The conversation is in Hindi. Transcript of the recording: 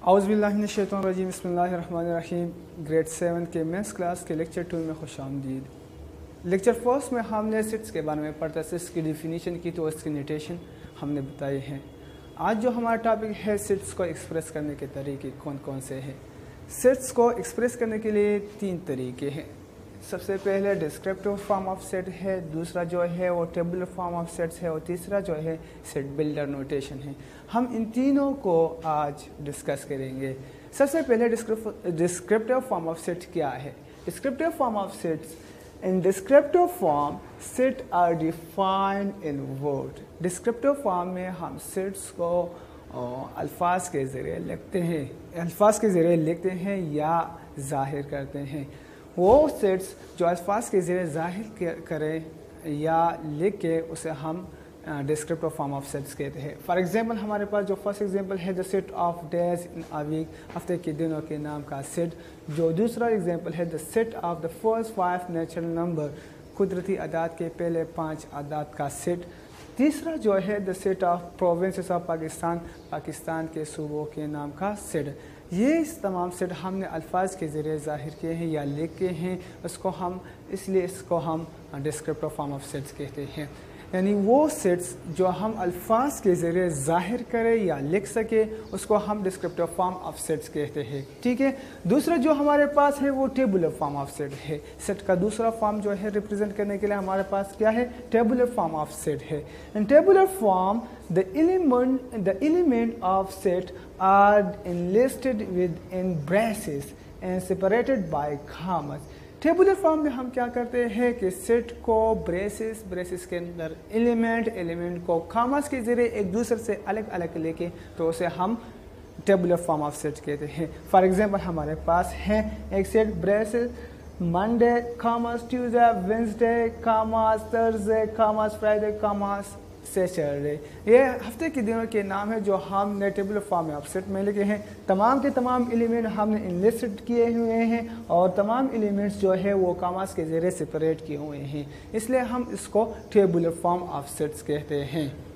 औज़ुबिल्लाहिमिनश्शैतानिर्रजीम बिस्मिल्लाहिर्रहमानिर्रहीम। ग्रेड 7 के मैथ्स क्लास के लेक्चर 2 में खुशामदीद। लेक्चर फर्स्ट में हमने सेट्स के बारे में पढ़ा, सेट्स की डिफिनीशन की तो उसकी नोटेशन हमने बताए हैं। आज जो हमारा टॉपिक है सेट्स को एक्सप्रेस करने के तरीके कौन कौन से हैं। सेट्स को एक्सप्रेस करने के लिए 3 तरीके हैं। सबसे पहले डिस्क्रिप्टिव फॉर्म ऑफ सेट है, दूसरा जो है वो टेबुलर फॉर्म ऑफ सेट्स है और तीसरा जो है सेट बिल्डर नोटेशन है। हम इन तीनों को आज डिस्कस करेंगे। सबसे पहले डिस्क्रिप्टिव फॉर्म ऑफ सेट क्या है। Descriptive form of sets, in descriptive form set are defined in word. Descriptive form में हम सेट्स को अल्फाज के ज़रिए लिखते हैं या जाहिर करते हैं। वो सेट्स जो अल्फाज के ज़रिए जाहिर करें या लिख के उसे हम डिस्क्रिप्टिव फॉर्म ऑफ सेट्स कहते हैं। फॉर एग्जांपल हमारे पास जो फर्स्ट एग्जांपल है the set of days in a week, हफ्ते के दिनों के नाम का सेट। जो दूसरा एग्जांपल है the set of the first 5 natural number, कुदरती अदाद के पहले 5 अदाद का सेट। तीसरा जो है the set of provinces of Pakistan, Pakistan के सूबों के नाम का सेट। ये तमाम सेट हमने अल्फाज के ज़रिए ज़ाहिर किए हैं या लिख के हैं, इसको हम डिस्क्रिप्टिव फॉर्म ऑफ सेट्स कहते हैं। यानी वो सेट्स जो हम अल्फाज के ज़रिए ज़ाहिर करें या लिख सके उसको हम डिस्क्रिप्टिव फॉर्म ऑफ सेट्स कहते हैं। ठीक है। दूसरा जो हमारे पास है वो टेबुलर फॉर्म ऑफ सेट है। सेट का दूसरा फॉर्म जो है रिप्रेजेंट करने के लिए हमारे पास क्या है, टेबुलर फॉर्म ऑफ सेट है। In tabular form the element of set are enlisted within braces and separated by commas। Tabular form में हम क्या करते हैं कि सेट को ब्रेसेस के अंदर एलिमेंट को कामस के जरिए एक दूसरे से अलग अलग लेके तो उसे हम टेबुलर फॉर्म ऑफ सेट कहते हैं। फॉर एग्जांपल हमारे पास है एक set braces Monday commas, Tuesday, Wednesday commas, Thursday commas, Friday commas, Saturday. ये हफ्ते के दिनों के नाम है जो हमने टेबुलर फॉर्म ऑफ सेट में लिखे हैं। तमाम के तमाम एलिमेंट हमने इनलिस्टेड किए हुए हैं और तमाम एलिमेंट्स जो है वो कामास के ज़रिए सेपरेट किए हुए हैं, इसलिए हम इसको टेबुलर फॉर्म ऑफ सेट्स कहते हैं।